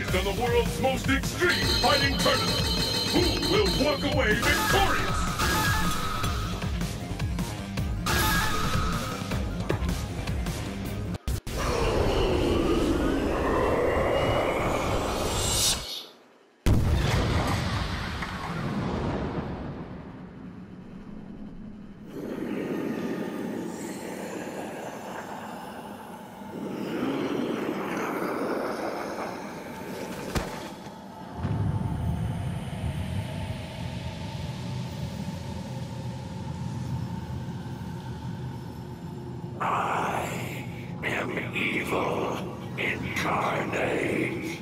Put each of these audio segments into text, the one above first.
Next on the world's most extreme fighting tournament, who will walk away victorious? I am evil incarnate.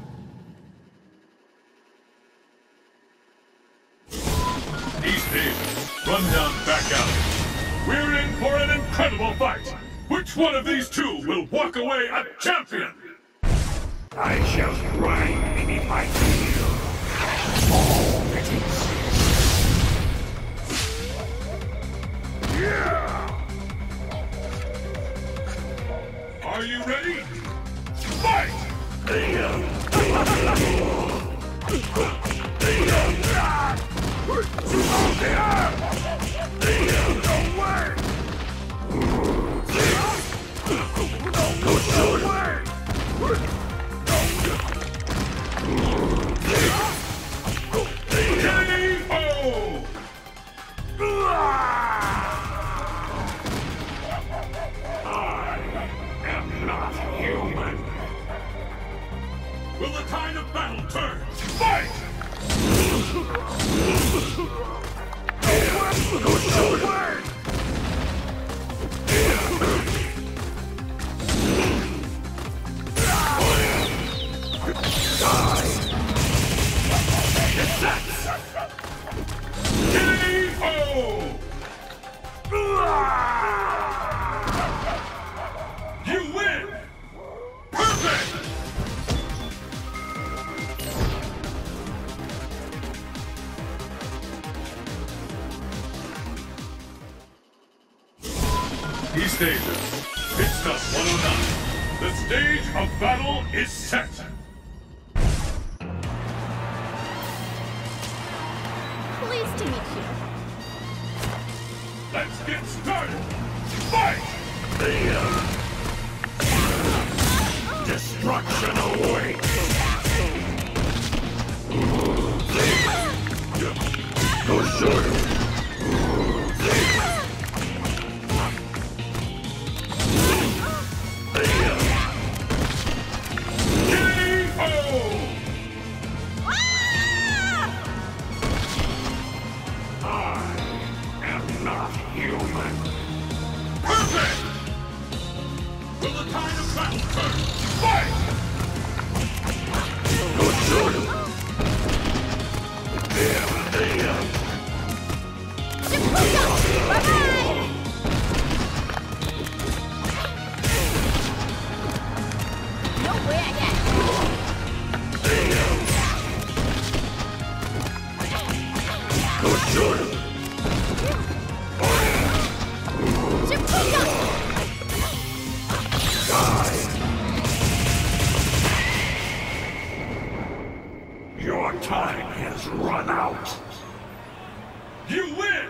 East Asia, Rundown back out. We're in for an incredible fight. Which one of these two will walk away a champion? I shall grind beneath my heel all that exists. Yeah! Are you ready? Fight! Will the tide of battle turn? Fight! K.O. You win! Perfect! East Asia, Pit Stop 109. The stage of battle is set. Pleased to meet you. Let's get started. Fight! Destruction awaits. Go short. Your time has run out. You win!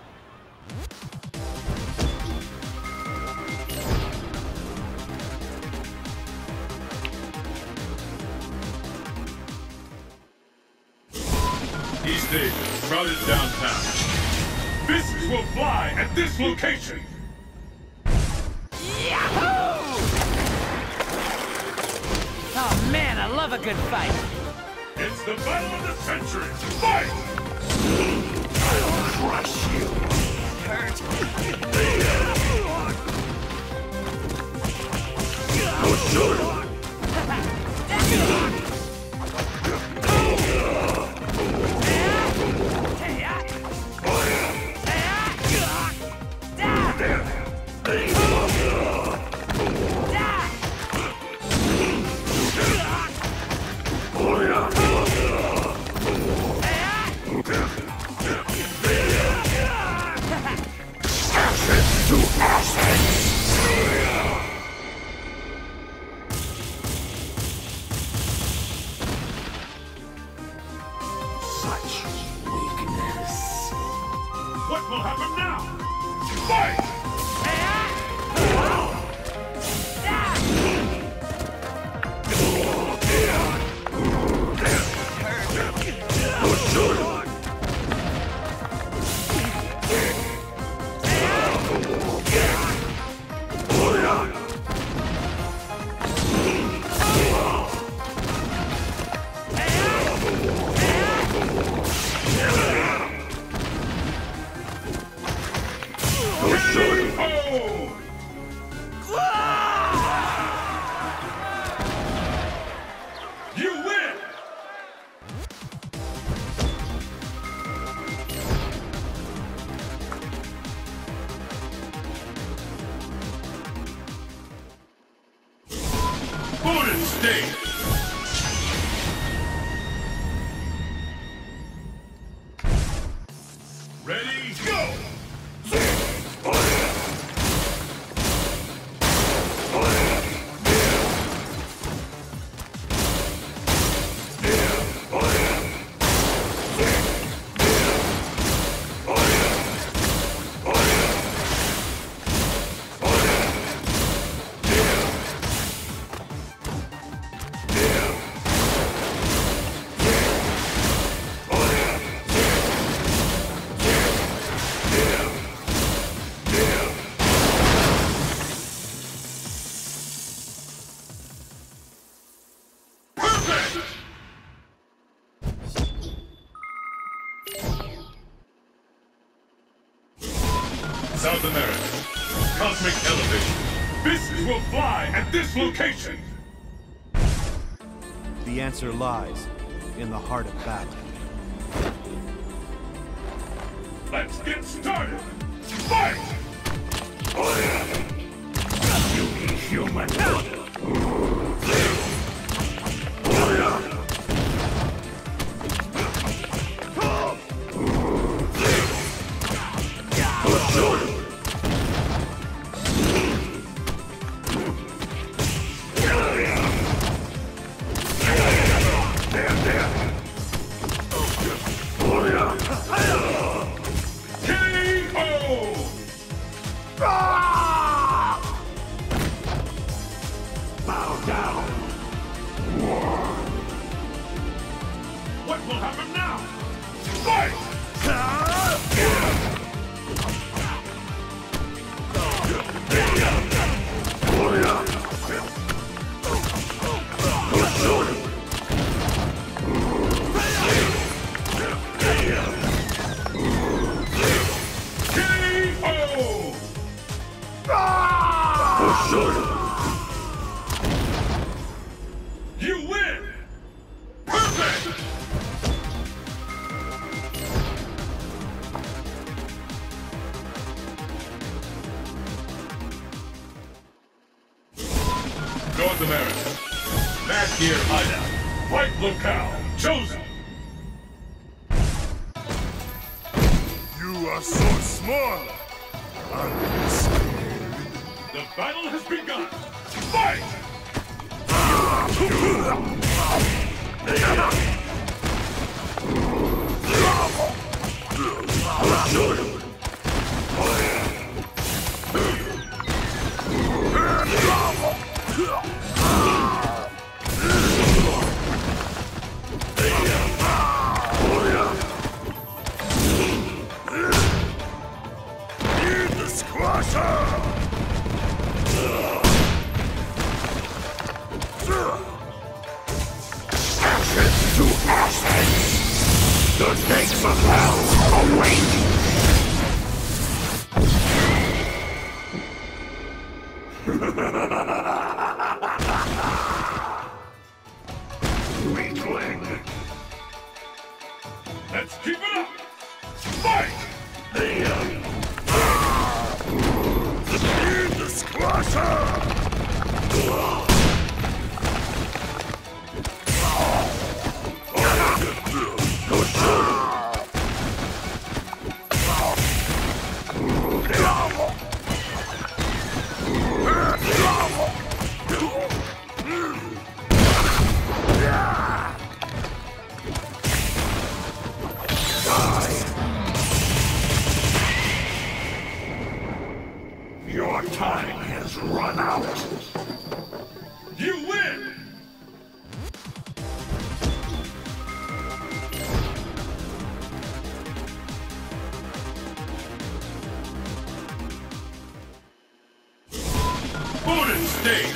East Asia, crowded downtown. Fists will fly at this location! Yahoo! Oh man, I love a good fight. It's the battle of the century! Fight! I'll crush you. Hurt. Go short. What will happen now? Fight! Bonus stage! Ready, go! South America. Cosmic elevation. Fists will fly at this location! The answer lies in the heart of battle. Let's get started! Fight! You human! What will happen now? Fight! You win! Perfect! North America. Mad Gear Hideout. White locale. Chosen. You are so small! The battle has begun. Fight! To ashes! The gates of hell await! Weakling! Let's keep it up! Fight! The Squasher! Your time has run out. You win! Bonus stage!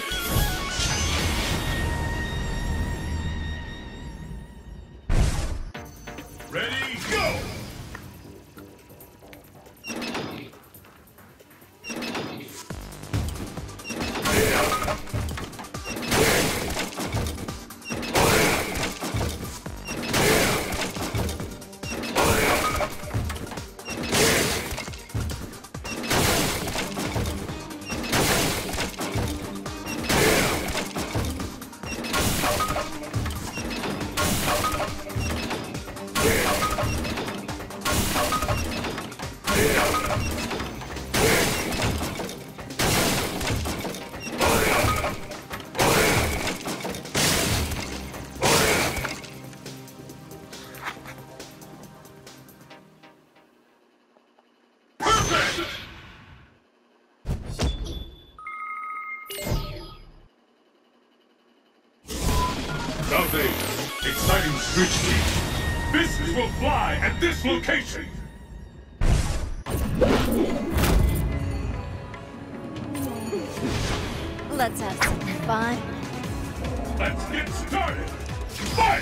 Ready, go! South Asia, exciting street speed. Business will fly at this location. Let's have some fun. Let's get started. Fight!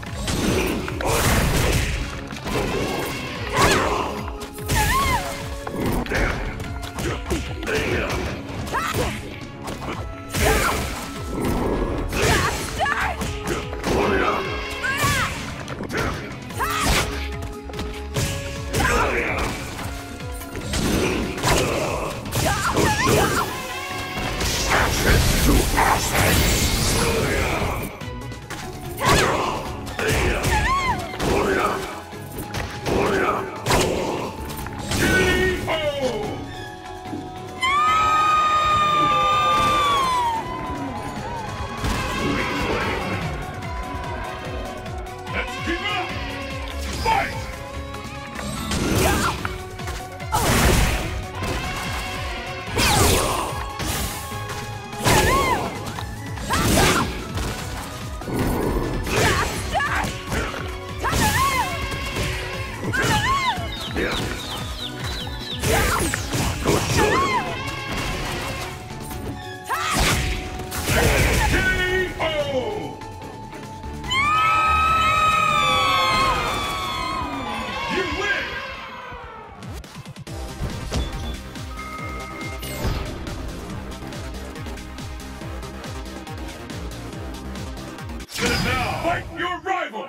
Now, fight your rival!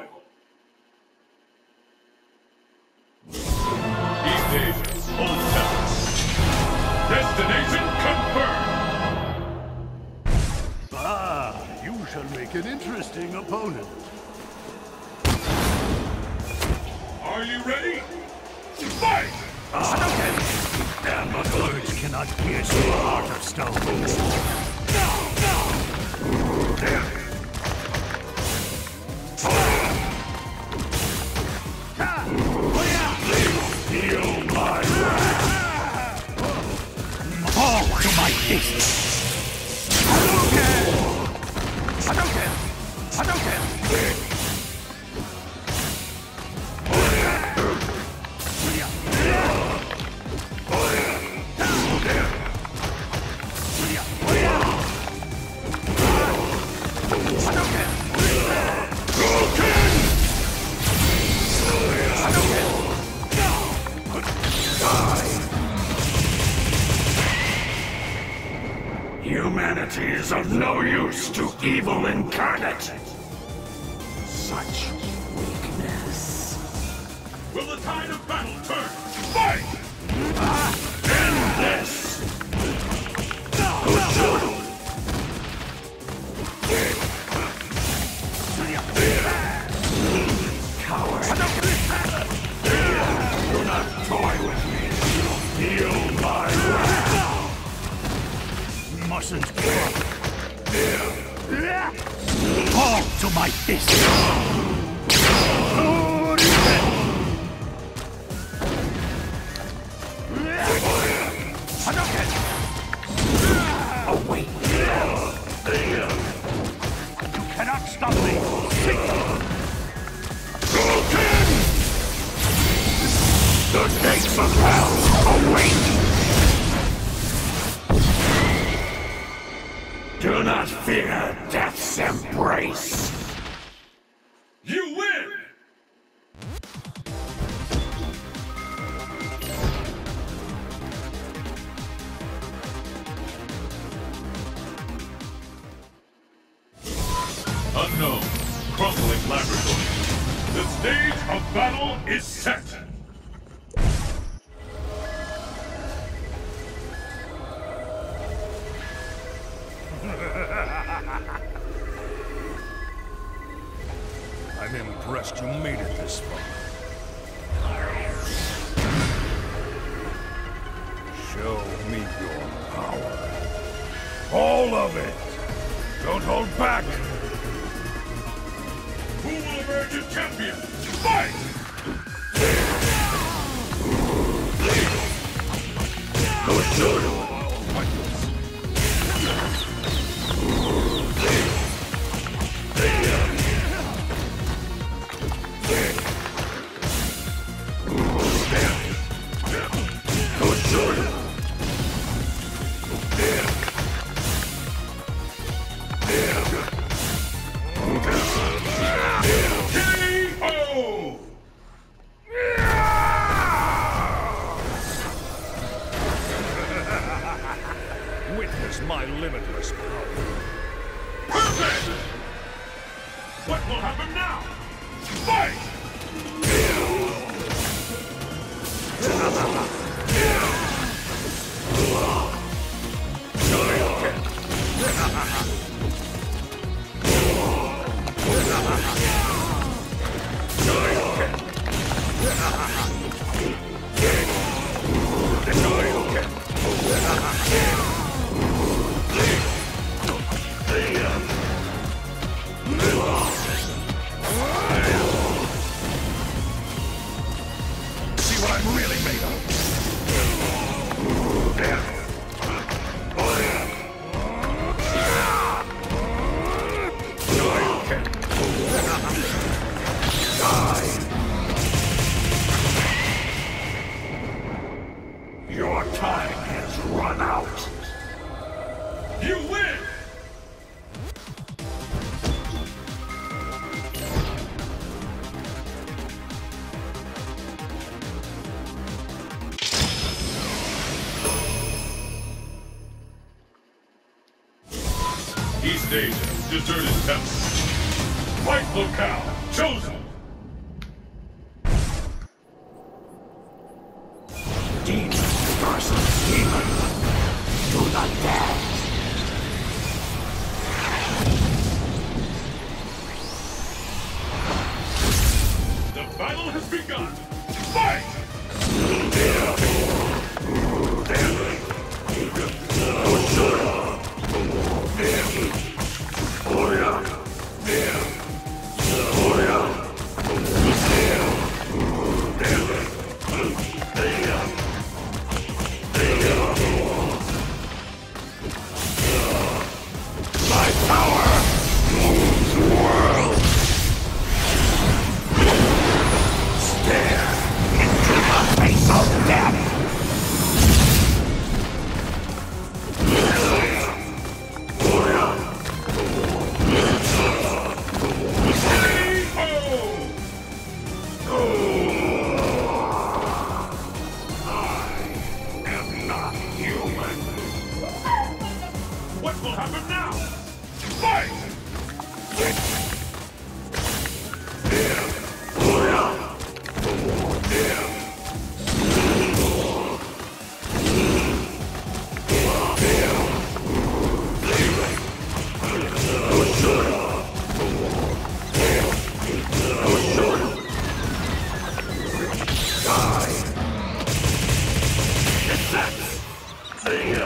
East Asia's Old Town. Destination confirmed! Ah, you shall make an interesting opponent. Are you ready? Fight! Damn, my words cannot pierce the heart of stone. Feel my wrath! Fall to my fist! Humanity is of no use to evil incarnate. Such weakness. Will the tide of battle turn? Fight! End this! Coward! Do not toy with me. Feel my wrath! Mustn't fall to my fist! of hell await! Do not fear death's embrace! You win! Unknown, crumbling laboratory. The stage of battle is set! I'm impressed you made it this far. Show me your power. All of it! Don't hold back! Who will emerge as champion? Fight! KO! Witness my limitless power. Perfect! What will happen now? Fight! See what I'm really made of. Your time has run out. You win! East Asia, deserted temple. Fight locale, chosen! Demon versus demon. Do not dare. The battle has begun! Fight! My power moves worlds. Stare into the face of death. I am not human. What will happen now? Fight! Die.